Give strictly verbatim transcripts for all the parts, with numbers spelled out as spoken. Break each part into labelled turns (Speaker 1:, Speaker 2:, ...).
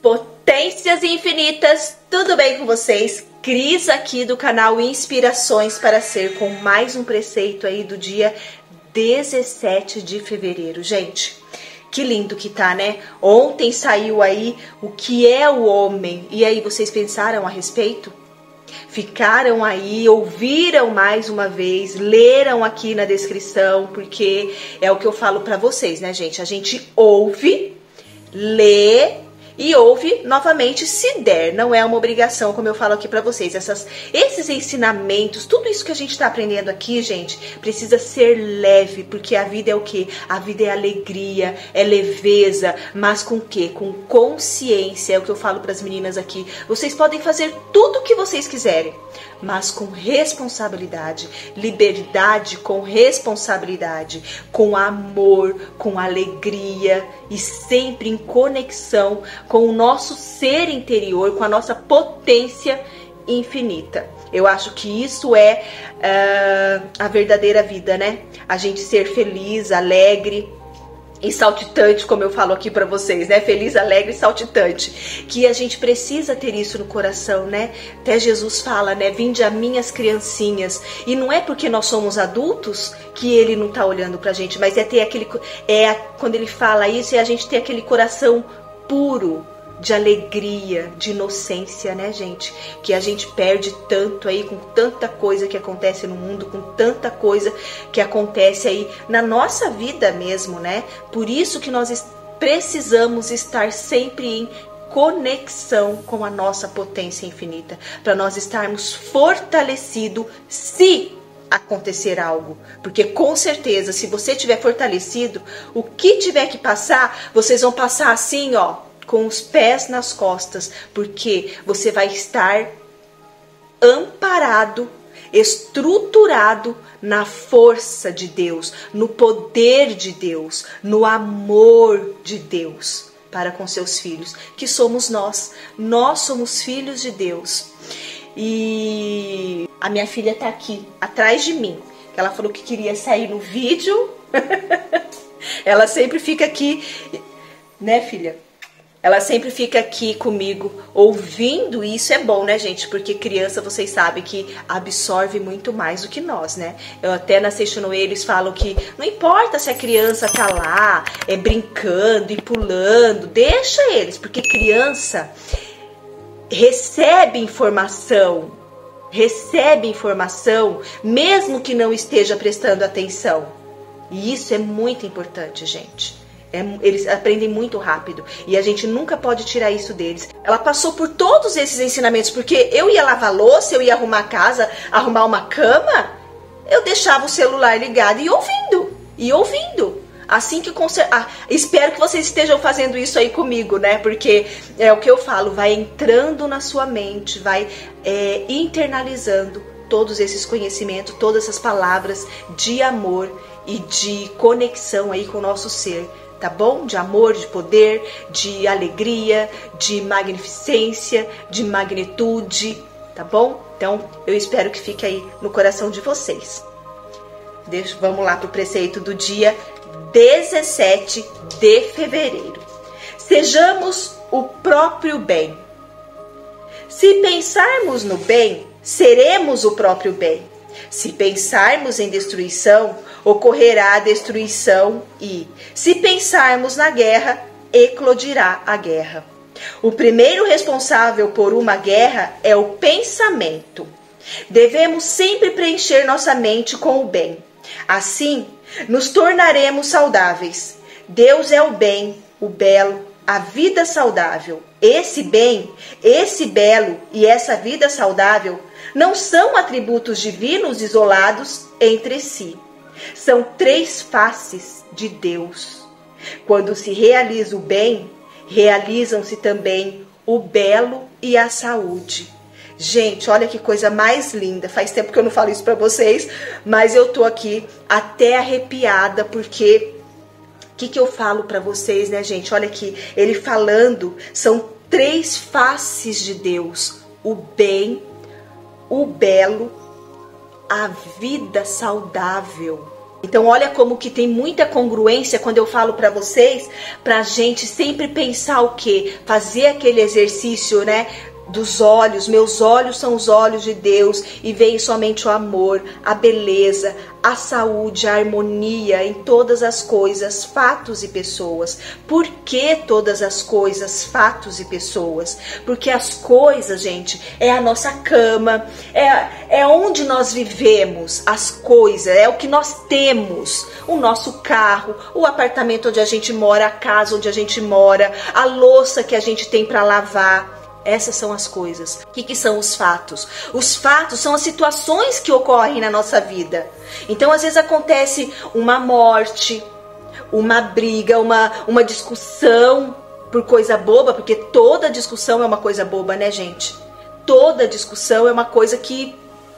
Speaker 1: Potências infinitas, tudo bem com vocês? Cris aqui do canal Inspirações para Ser, com mais um preceito aí do dia dezessete de fevereiro. Gente, que lindo que tá, né? Ontem saiu aí o que é o homem. E aí, vocês pensaram a respeito? Ficaram aí, ouviram mais uma vez, leram aqui na descrição, porque é o que eu falo pra vocês, né, gente? A gente ouve, lê e ouve novamente se der, não é uma obrigação, como eu falo aqui pra vocês. Essas, esses ensinamentos, tudo isso que a gente tá aprendendo aqui, gente, precisa ser leve, porque a vida é o quê? A vida é alegria, é leveza, mas com o quê? Com consciência, é o que eu falo pras meninas aqui. Vocês podem fazer tudo o que vocês quiserem, mas com responsabilidade, liberdade com responsabilidade, com amor, com alegria e sempre em conexão com o nosso ser interior, com a nossa potência infinita. Eu acho que isso é uh, a verdadeira vida, né? A gente ser feliz, alegre e saltitante, como eu falo aqui pra vocês, né? Feliz, alegre e saltitante. Que a gente precisa ter isso no coração, né? Até Jesus fala, né? Vinde a minhas criancinhas. E não é porque nós somos adultos que ele não tá olhando pra gente, mas é ter aquele... É quando ele fala isso, é a gente ter aquele coração puro, de alegria, de inocência, né, gente? Que a gente perde tanto aí com tanta coisa que acontece no mundo, com tanta coisa que acontece aí na nossa vida mesmo, né? Por isso que nós precisamos estar sempre em conexão com a nossa potência infinita, para nós estarmos fortalecidos se acontecer algo, porque com certeza, se você tiver fortalecido, o que tiver que passar, vocês vão passar assim, ó, com os pés nas costas, porque você vai estar amparado, estruturado na força de Deus, no poder de Deus, no amor de Deus para com seus filhos, que somos nós. Nós somos filhos de Deus. E a minha filha tá aqui, atrás de mim, que ela falou que queria sair no vídeo. Ela sempre fica aqui, né, filha? Ela sempre fica aqui comigo, ouvindo, e isso é bom, né, gente? Porque criança, vocês sabem que absorve muito mais do que nós, né? Eu até na Seixono eles falam que não importa se a criança tá lá, é brincando e pulando, deixa eles, porque criança recebe informação, recebe informação, mesmo que não esteja prestando atenção. E isso é muito importante, gente. É, eles aprendem muito rápido e a gente nunca pode tirar isso deles. Ela passou por todos esses ensinamentos, porque eu ia lavar louça, eu ia arrumar a casa, arrumar uma cama, eu deixava o celular ligado e ouvindo, e ouvindo. Assim que conser... ah, espero que vocês estejam fazendo isso aí comigo, né? Porque é o que eu falo, vai entrando na sua mente, vai é, internalizando todos esses conhecimentos, todas essas palavras de amor e de conexão aí com o nosso ser. Tá bom? De amor, de poder, de alegria, de magnificência, de magnitude, tá bom? Então, eu espero que fique aí no coração de vocês. Deixa, vamos lá pro preceito do dia dezessete de fevereiro. Sejamos o próprio bem. Se pensarmos no bem, seremos o próprio bem. Se pensarmos em destruição, ocorrerá a destruição e, se pensarmos na guerra, eclodirá a guerra. O primeiro responsável por uma guerra é o pensamento. Devemos sempre preencher nossa mente com o bem. Assim, nos tornaremos saudáveis. Deus é o bem, o belo, a vida saudável. Esse bem, esse belo e essa vida saudável não são atributos divinos isolados entre si. São três faces de Deus. Quando se realiza o bem, realizam-se também o belo e a saúde. Gente, olha que coisa mais linda. Faz tempo que eu não falo isso pra vocês, mas eu tô aqui até arrepiada, porque o que, que eu falo pra vocês, né, gente? Olha aqui, ele falando, são três faces de Deus. O bem, o belo, a vida saudável. Então olha como que tem muita congruência quando eu falo para vocês, pra gente sempre pensar o quê? Fazer aquele exercício, né? Dos olhos, meus olhos são os olhos de Deus e veem somente o amor, a beleza, a saúde, a harmonia em todas as coisas, fatos e pessoas. Por que todas as coisas, fatos e pessoas? Porque as coisas, gente, é a nossa cama, é, é onde nós vivemos, as coisas, é o que nós temos, o nosso carro, o apartamento onde a gente mora, a casa onde a gente mora, a louça que a gente tem para lavar. Essas são as coisas. O que, que são os fatos? Os fatos são as situações que ocorrem na nossa vida. Então, às vezes acontece uma morte, uma briga, uma, uma discussão por coisa boba, porque toda discussão é uma coisa boba, né, gente? Toda discussão é uma coisa que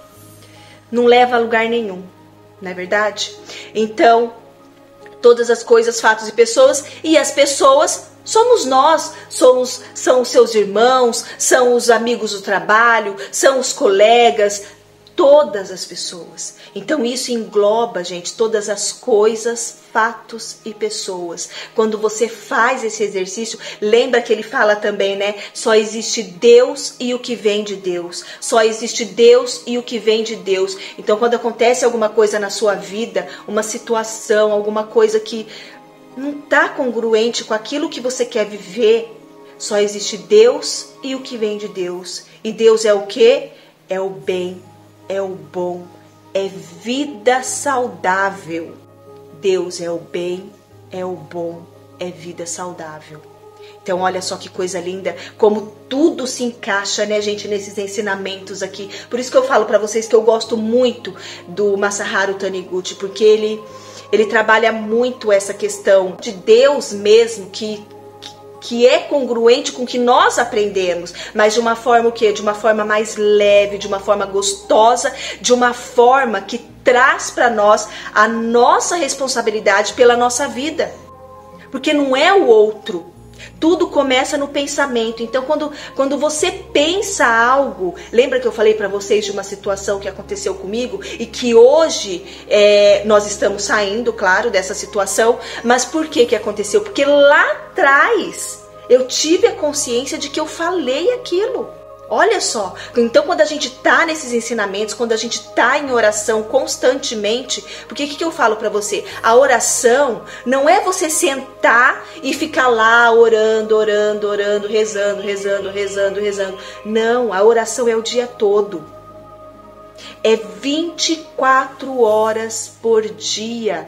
Speaker 1: não leva a lugar nenhum, não é verdade? Então, todas as coisas, fatos e pessoas, e as pessoas somos nós, somos, são os seus irmãos, são os amigos do trabalho, são os colegas, todas as pessoas. Então isso engloba, gente, todas as coisas, fatos e pessoas. Quando você faz esse exercício, lembra que ele fala também, né? Só existe Deus e o que vem de Deus. Só existe Deus e o que vem de Deus. Então quando acontece alguma coisa na sua vida, uma situação, alguma coisa que não está congruente com aquilo que você quer viver, só existe Deus e o que vem de Deus. E Deus é o quê? É o bem, é o bom, é vida saudável. Deus é o bem, é o bom, é vida saudável. Então olha só que coisa linda, como tudo se encaixa, né, gente, nesses ensinamentos aqui. Por isso que eu falo para vocês que eu gosto muito do Masaharu Taniguchi, porque ele... Ele trabalha muito essa questão de Deus mesmo, que, que é congruente com o que nós aprendemos, mas de uma forma o quê? De uma forma mais leve, de uma forma gostosa, de uma forma que traz para nós a nossa responsabilidade pela nossa vida. Porque não é o outro. Tudo começa no pensamento. Então, quando, quando você pensa algo, lembra que eu falei para vocês de uma situação que aconteceu comigo e que hoje é, nós estamos saindo, claro, dessa situação. Mas por que que aconteceu? Porque lá atrás eu tive a consciência de que eu falei aquilo. Olha só, então quando a gente tá nesses ensinamentos, quando a gente tá em oração constantemente, porque o que, que eu falo pra você? A oração não é você sentar e ficar lá orando, orando, orando, rezando, rezando, rezando, rezando. Não, a oração é o dia todo. É vinte e quatro horas por dia.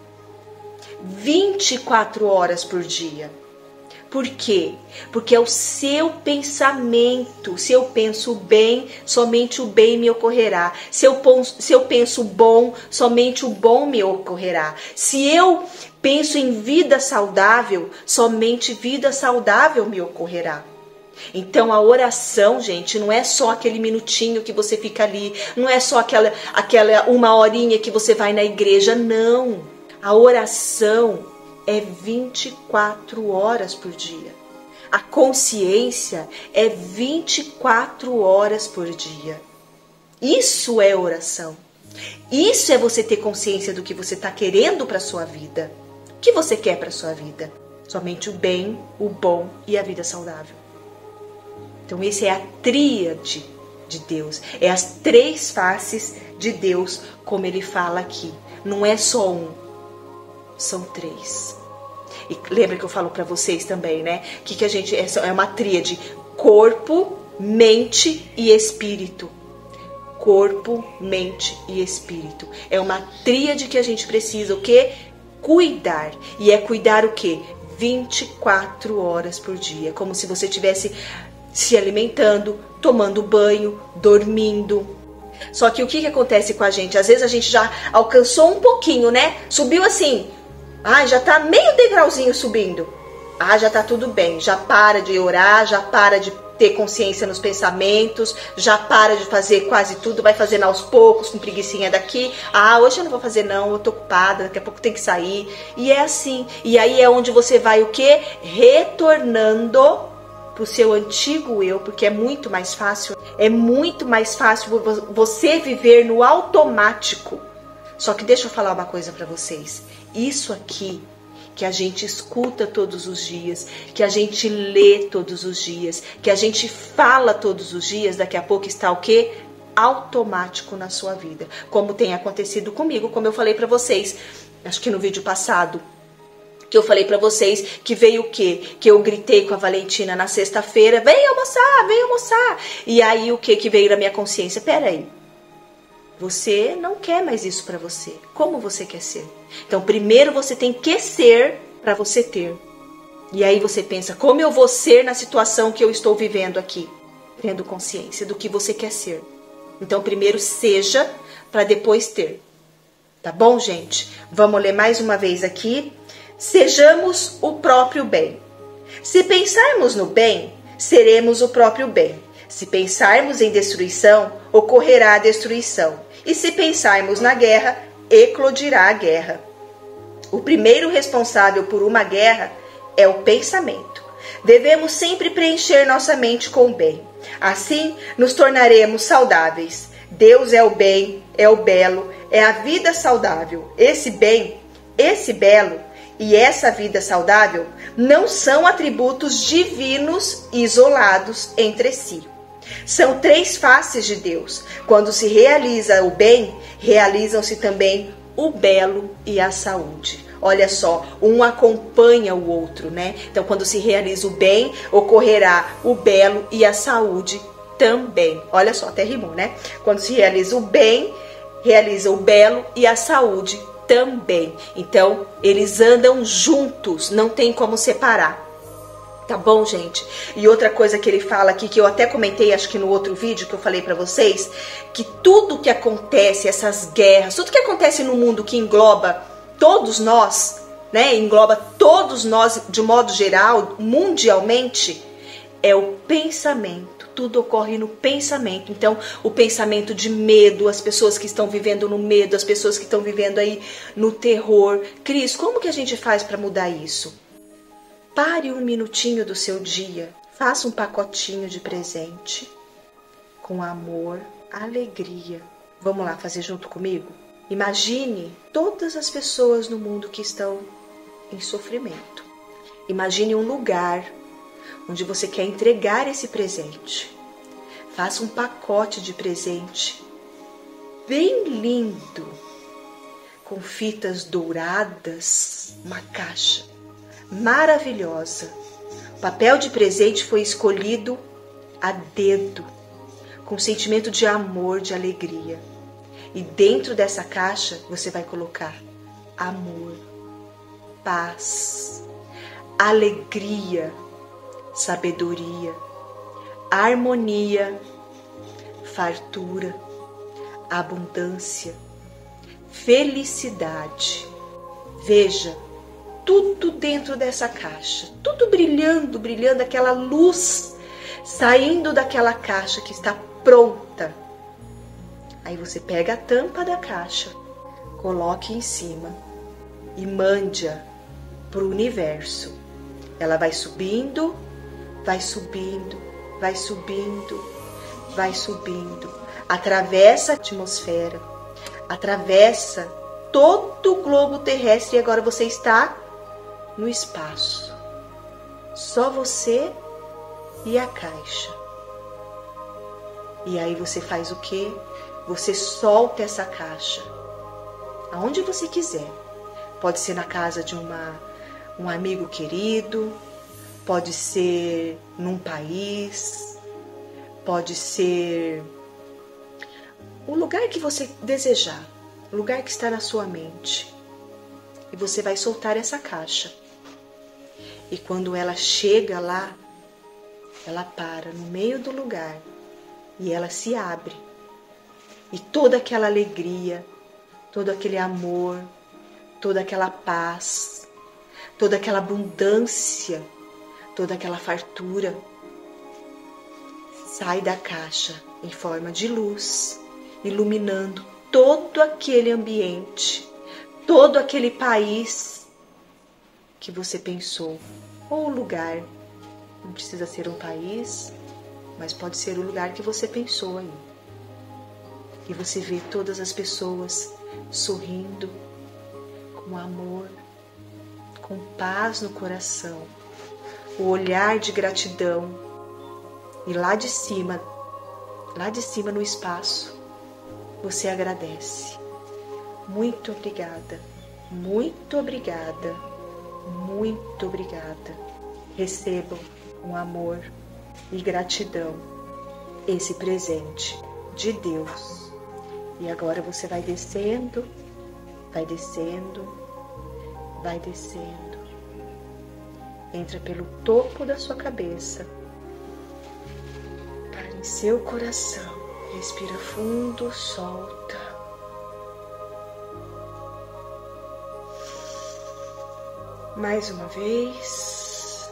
Speaker 1: vinte e quatro horas por dia. Por quê? Porque é o seu pensamento. Se eu penso bem, somente o bem me ocorrerá. Se eu, se eu penso bom, somente o bom me ocorrerá. Se eu penso em vida saudável, somente vida saudável me ocorrerá. Então a oração, gente, não é só aquele minutinho que você fica ali, não é só aquela, aquela uma horinha que você vai na igreja, não. A oração é vinte e quatro horas por dia. A consciência é vinte e quatro horas por dia. Isso é oração. Isso é você ter consciência do que você está querendo para a sua vida. O que você quer para a sua vida? Somente o bem, o bom e a vida saudável. Então essa é a tríade de Deus. É as três faces de Deus, como ele fala aqui. Não é só um. São três. E lembra que eu falo para vocês também, né? Que que a gente é uma tríade: corpo, mente e espírito. Corpo, mente e espírito. É uma tríade que a gente precisa o quê? Cuidar. E é cuidar o quê? vinte e quatro horas por dia, como se você estivesse se alimentando, tomando banho, dormindo. Só que o que que acontece com a gente? Às vezes a gente já alcançou um pouquinho, né? Subiu assim. Ah, já tá meio degrauzinho subindo. Ah, já tá tudo bem. Já para de orar, já para de ter consciência nos pensamentos, já para de fazer quase tudo, vai fazendo aos poucos, com preguicinha daqui. Ah, hoje eu não vou fazer não, eu tô ocupada, daqui a pouco tem que sair. E é assim. E aí é onde você vai o quê? Retornando pro seu antigo eu, porque é muito mais fácil. É muito mais fácil você viver no automático. Só que deixa eu falar uma coisa para vocês. Isso aqui que a gente escuta todos os dias, que a gente lê todos os dias, que a gente fala todos os dias, daqui a pouco está o quê? Automático na sua vida. Como tem acontecido comigo, como eu falei para vocês, acho que no vídeo passado, que eu falei pra vocês que veio o quê? Que eu gritei com a Valentina na sexta-feira, vem almoçar, vem almoçar. E aí o que que veio na minha consciência? Peraí, você não quer mais isso pra você. Como você quer ser? Então primeiro você tem que ser pra você ter. E aí você pensa, como eu vou ser na situação que eu estou vivendo aqui? Tendo consciência do que você quer ser. Então primeiro seja pra depois ter. Tá bom, gente? Vamos ler mais uma vez aqui. Sejamos o próprio bem. Se pensarmos no bem, seremos o próprio bem. Se pensarmos em destruição, ocorrerá a destruição. E se pensarmos na guerra, eclodirá a guerra. O primeiro responsável por uma guerra é o pensamento. Devemos sempre preencher nossa mente com o bem. Assim, nos tornaremos saudáveis. Deus é o bem, é o belo, é a vida saudável. Esse bem, esse belo, e essa vida saudável não são atributos divinos isolados entre si. São três faces de Deus. Quando se realiza o bem, realizam-se também o belo e a saúde. Olha só, um acompanha o outro, né? Então, quando se realiza o bem, ocorrerá o belo e a saúde também. Olha só, até rimou, né? Quando se realiza o bem, realiza o belo e a saúde também. Então, eles andam juntos, não tem como separar. Tá bom, gente? E outra coisa que ele fala aqui, que eu até comentei, acho que no outro vídeo que eu falei pra vocês, que tudo que acontece, essas guerras, tudo que acontece no mundo que engloba todos nós, né? Engloba todos nós de modo geral, mundialmente, é o pensamento. Tudo ocorre no pensamento. Então, o pensamento de medo, as pessoas que estão vivendo no medo, as pessoas que estão vivendo aí no terror. Cris, como que a gente faz para mudar isso? Pare um minutinho do seu dia, faça um pacotinho de presente com amor, alegria. Vamos lá fazer junto comigo? Imagine todas as pessoas no mundo que estão em sofrimento. Imagine um lugar onde você quer entregar esse presente. Faça um pacote de presente bem lindo, com fitas douradas, uma caixa maravilhosa. O papel de presente foi escolhido a dedo, com sentimento de amor, de alegria. E dentro dessa caixa você vai colocar amor, paz, alegria, sabedoria, harmonia, fartura, abundância, felicidade. Veja, tudo dentro dessa caixa, tudo brilhando, brilhando, aquela luz saindo daquela caixa que está pronta. Aí você pega a tampa da caixa, coloque em cima e mande-a para o universo. Ela vai subindo, vai subindo, vai subindo, vai subindo, atravessa a atmosfera, atravessa todo o globo terrestre e agora você está no espaço. Só você e a caixa. E aí você faz o quê? Você solta essa caixa aonde você quiser. Pode ser na casa de uma, um amigo querido, pode ser num país, pode ser o lugar que você desejar, o lugar que está na sua mente. E você vai soltar essa caixa. E quando ela chega lá, ela para no meio do lugar e ela se abre. E toda aquela alegria, todo aquele amor, toda aquela paz, toda aquela abundância, toda aquela fartura sai da caixa em forma de luz, iluminando todo aquele ambiente, todo aquele país que você pensou, ou o lugar. Não precisa ser um país, mas pode ser o lugar que você pensou aí. e você vê todas as pessoas sorrindo, com amor, com paz no coração, o olhar de gratidão. E lá de cima, lá de cima no espaço, você agradece. Muito obrigada, muito obrigada, muito obrigada. Recebam com amor e gratidão esse presente de Deus. E agora você vai descendo, vai descendo, vai descendo. Entra pelo topo da sua cabeça, para em seu coração. Respira fundo, solta. Mais uma vez.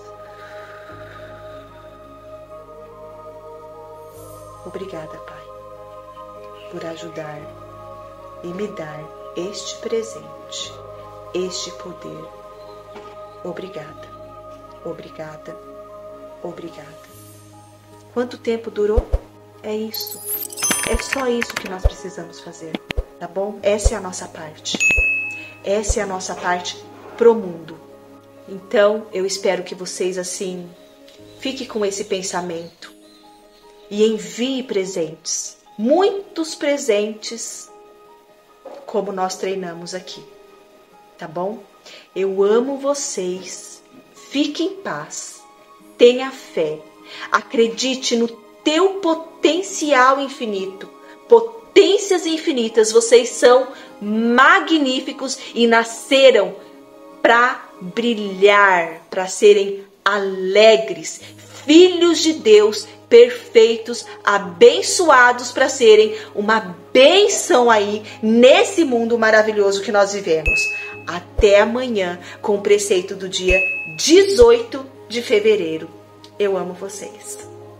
Speaker 1: Obrigada, Pai, por ajudar e me dar este presente, este poder. Obrigada, obrigada, obrigada. Quanto tempo durou? É isso. É só isso que nós precisamos fazer, tá bom? Essa é a nossa parte. Essa é a nossa parte pro mundo. Então, eu espero que vocês, assim, fiquem com esse pensamento e envie presentes, muitos presentes, como nós treinamos aqui, tá bom? Eu amo vocês, fique em paz, tenha fé, acredite no teu potencial infinito, potências infinitas, vocês são magníficos e nasceram para brilhar, para serem alegres, filhos de Deus, perfeitos, abençoados, para serem uma bênção aí nesse mundo maravilhoso que nós vivemos. Até amanhã com o preceito do dia dezoito de fevereiro. Eu amo vocês.